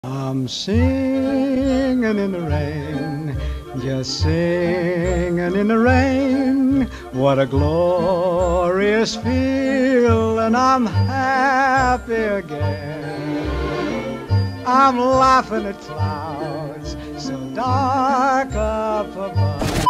I'm singing in the rain, just singing in the rain. What a glorious feeling, I'm happy again. I'm laughing at clouds so dark up above.